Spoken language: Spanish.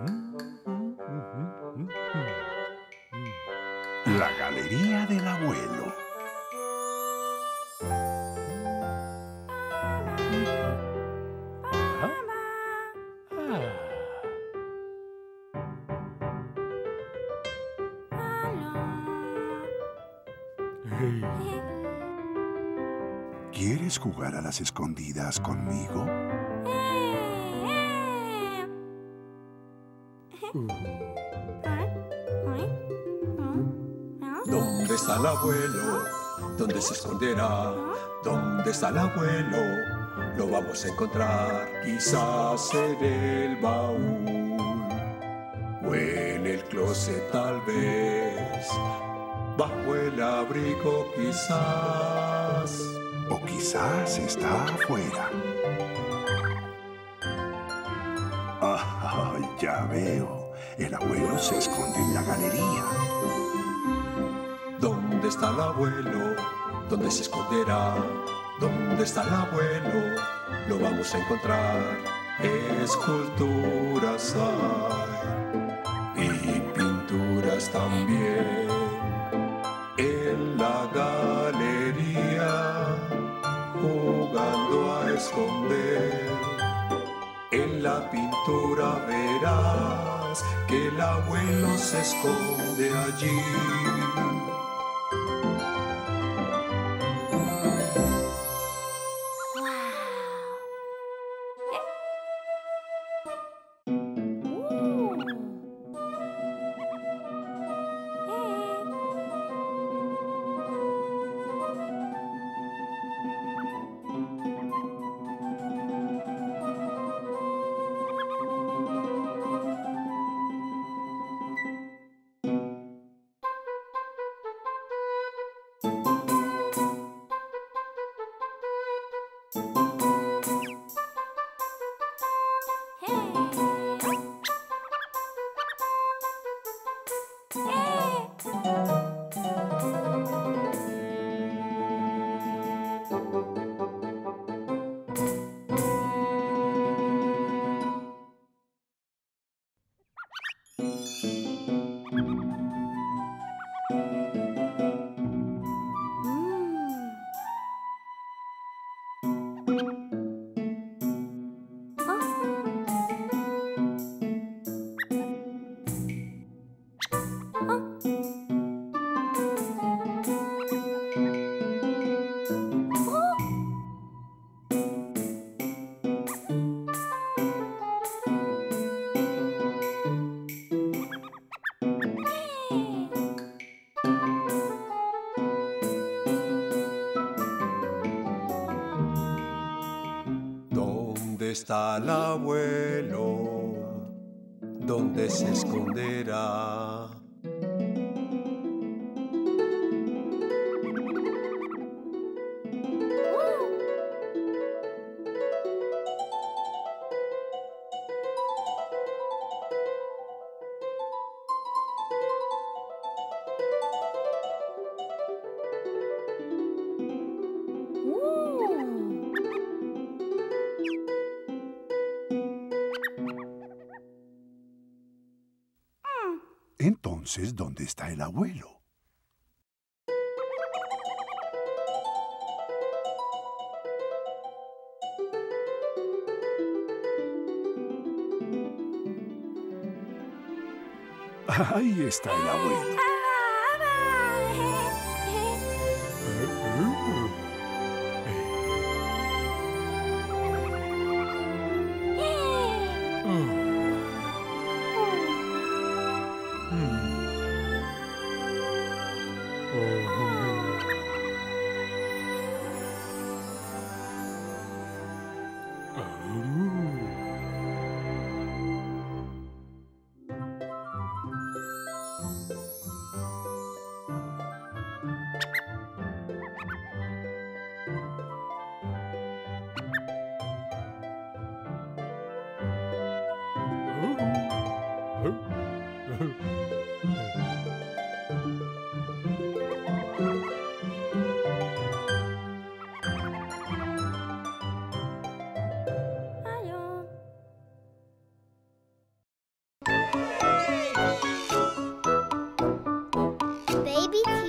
La galería del abuelo. ¿Quieres jugar a las escondidas conmigo? ¿Dónde está el abuelo? ¿Dónde se esconderá? ¿Dónde está el abuelo? Lo vamos a encontrar quizás en el baúl o en el closet tal vez, bajo el abrigo quizás. O quizás está afuera. Ah, ya veo. El abuelo se esconde en la galería. ¿Dónde está el abuelo? ¿Dónde se esconderá? ¿Dónde está el abuelo? Lo vamos a encontrar. Esculturas hay y pinturas también en la galería, jugando a esconder. En la pintura verás que el abuelo se esconde allí. ¿Dónde está el abuelo? ¿Dónde se esconderá? Entonces, ¿dónde está el abuelo? Ahí está el abuelo. de bici.